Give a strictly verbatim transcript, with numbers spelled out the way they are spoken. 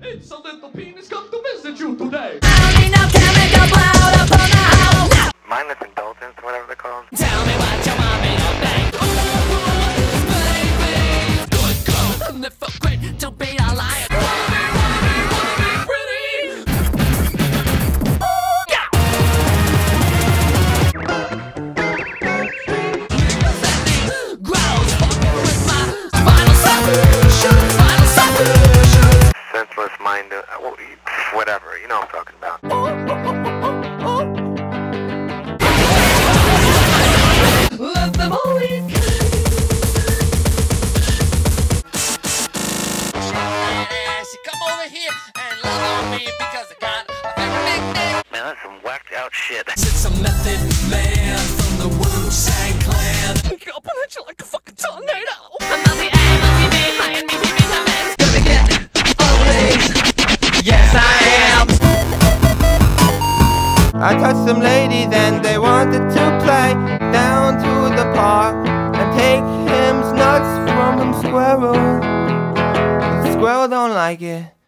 It's a little penis come to visit you today. Mindless indulgence, whatever they're called. Tell me what you want me to think. Baby, good girl, and it felt great to be a liar. Senseless mind, uh, whatever, you know what I'm talking about. Let them all eat. She come over here and love on me because I got a very big dick. Man, that's some whacked out shit. It's a method man from the Wu-Tang Clan. I'll put at you like a fucking tornado. I'm on the A, on the B, high and B, B, B, I'm gonna get all these. Yes, I am. I touched some ladies and they wanted to play down to the park and take him nuts from them squirrel. The squirrel don't like it.